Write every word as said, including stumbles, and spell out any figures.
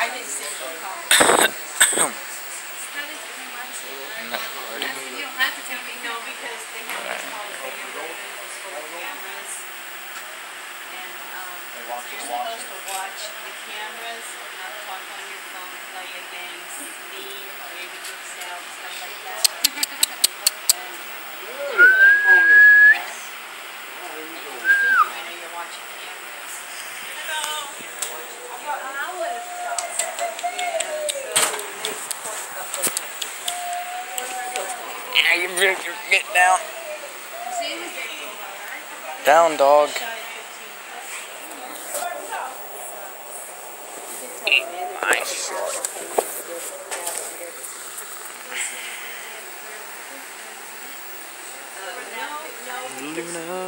Not recording. You don't have to tell me no because they have these small cameras. And um, so you're supposed to watch the cameras, not talk on your phone, play a game, steam, or maybe get out, stuff like that. And yes. And you think you know you're watching cameras. Hello. I would have thought so. Yeah. So they report stuff like that. Yeah, you better get down. Down, dog. Eat my short. Luna.